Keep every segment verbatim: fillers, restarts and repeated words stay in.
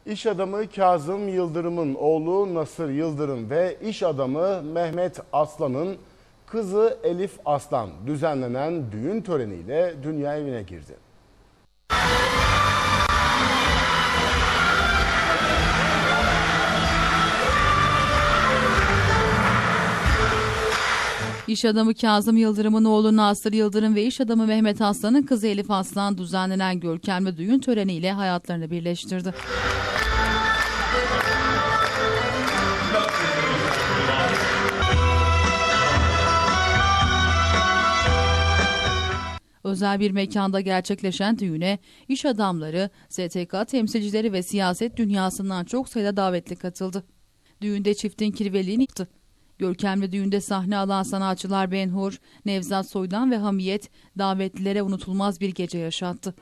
İş adamı Kazım Yıldırım'ın oğlu Nasır Yıldırım ve iş adamı Mehmet Aslan'ın kızı Elif Aslan düzenlenen düğün töreniyle dünya evine girdi. İş adamı Kazım Yıldırım'ın oğlu Nasır Yıldırım ve iş adamı Mehmet Aslan'ın kızı Elif Aslan düzenlenen görkemli düğün töreniyle hayatlarını birleştirdi. Özel bir mekanda gerçekleşen düğüne iş adamları, S T K temsilcileri ve siyaset dünyasından çok sayıda davetli katıldı. Düğünde çiftin kirveliğini yıktı. Görkemli düğünde sahne alan sanatçılar Ben-Hur, Nevzat Soydan ve Hamiyet davetlilere unutulmaz bir gece yaşattı.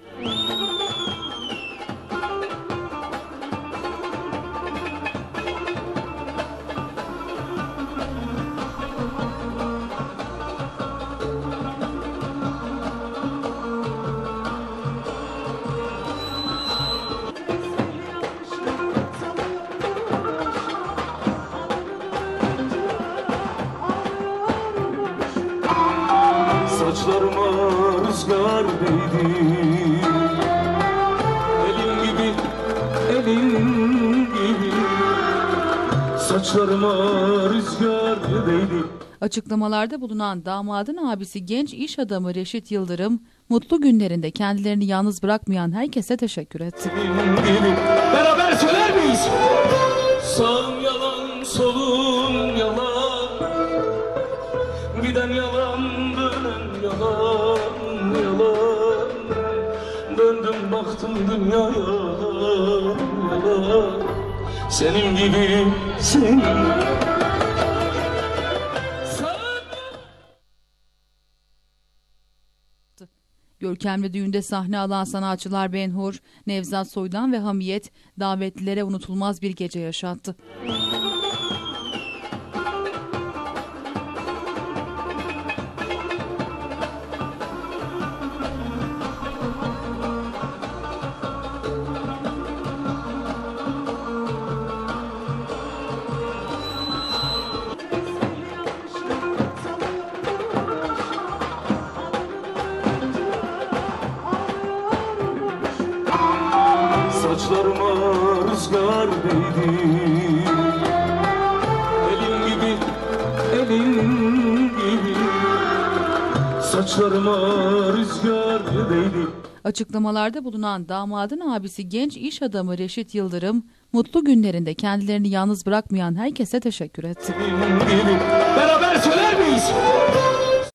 Saçlarıma rüzgar değdi, elin gibi, elin gibi. Saçlarıma rüzgar değdi. Açıklamalarda bulunan damadın abisi genç iş adamı Reşit Yıldırım, mutlu günlerinde kendilerini yalnız bırakmayan herkese teşekkür etti. Gibi. Beraber söyler miyiz? Sağım yalan, solum yalan, giden yalan, dönen yalan, yalan. Döndüm baktım dünyaya, yalan. Senin gibi, senin. Görkemli düğünde sahne alan sanatçılar Ben-Hur, Nevzat Soydan ve Hamiyet davetlilere unutulmaz bir gece yaşattı. Saçlarıma rüzgar değdi, elin gibi, elin gibi. Saçlarıma rüzgar değdi. Açıklamalarda bulunan damadın abisi genç iş adamı Reşit Yıldırım, mutlu günlerinde kendilerini yalnız bırakmayan herkese teşekkür etti. Gibi.